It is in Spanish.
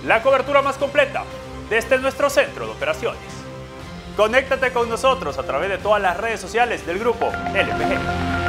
la cobertura más completa desde nuestro centro de operaciones. Conéctate con nosotros a través de todas las redes sociales del grupo LPG.